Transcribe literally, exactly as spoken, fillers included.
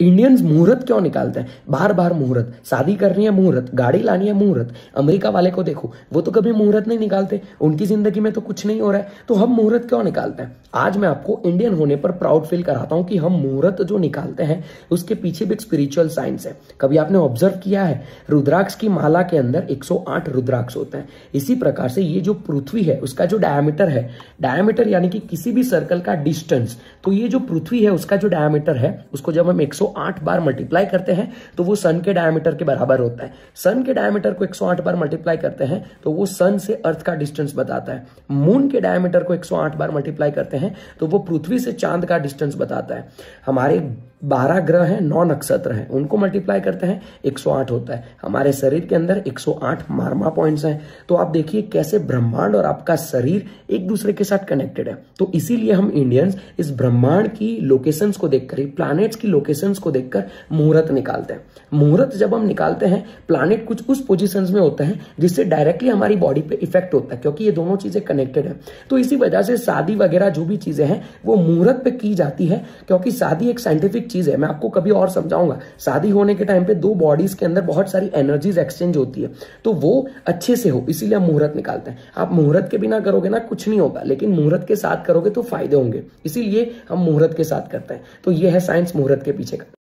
Indians मुहूर्त क्यों निकालते हैं? बार बार मुहूर्त, शादी करनी है मुहूर्त, गाड़ी लानी है मुहूर्त। अमेरिका वाले को देखो, वो तो कभी मुहूर्त नहीं निकालते, उनकी जिंदगी में तो कुछ नहीं हो रहा है, तो हम मुहूर्त क्यों निकालते हैं? आज मैं आपको इंडियन होने पर प्राउड फील कराता हूं कि हम मुहूर्त जो निकालते हैं उसके पीछे भी एक स्पिरिचुअल साइंस है। कभी आपने ऑब्जर्व किया है, रुद्राक्ष की माला के अंदर एक सौ आठ रुद्राक्ष होते हैं। इसी प्रकार से ये जो पृथ्वी है उसका जो डायमीटर है, डायमीटर यानी कि किसी भी सर्कल का डिस्टेंस, तो ये जो पृथ्वी है उसका जो डायमीटर है उसको जब हम एक सौ आठ बार मल्टीप्लाई करते हैं तो वो सन के डायमीटर के बराबर होता है। सन के डायमीटर को एक सौ आठ बार मल्टीप्लाई करते हैं तो वो सन से अर्थ का डिस्टेंस बताता है। मून के डायमीटर को एक सौ आठ बार मल्टीप्लाई करते हैं तो वो पृथ्वी से चांद का डिस्टेंस बताता है। हमारे बारह ग्रह हैं, नौ नक्षत्र हैं, उनको मल्टीप्लाई करते हैं एक सौ आठ होता है। हमारे शरीर के अंदर एक सौ आठ मार्मा पॉइंट्स हैं। तो आप देखिए कैसे ब्रह्मांड और आपका शरीर एक दूसरे के साथ कनेक्टेड है। तो इसीलिए हम इंडियंस इस ब्रह्मांड की लोकेशंस को देखकर, प्लैनेट्स की लोकेशंस को देखकर मुहूर्त निकालते हैं। मुहूर्त जब हम निकालते हैं, प्लैनेट कुछ उस पोजीशंस में होते हैं जिससे डायरेक्टली हमारी बॉडी पे इफेक्ट होता है, क्योंकि ये दोनों चीजें कनेक्टेड है। तो इसी वजह से शादी वगैरह जो भी चीजें हैं वो मुहूर्त पे की जाती है, क्योंकि शादी एक साइंटिफिक चीज है। मैं आपको कभी और समझाऊंगा। शादी होने के टाइम पे दो बॉडीज के अंदर बहुत सारी एनर्जीज एक्सचेंज होती है, तो वो अच्छे से हो, इसीलिए हम मुहूर्त निकालते हैं। आप मुहूर्त के बिना करोगे ना कुछ नहीं होगा, लेकिन मुहूर्त के साथ करोगे तो फायदे होंगे, इसीलिए हम मुहूर्त के साथ करते हैं। तो ये है साइंस मुहूर्त के पीछे का।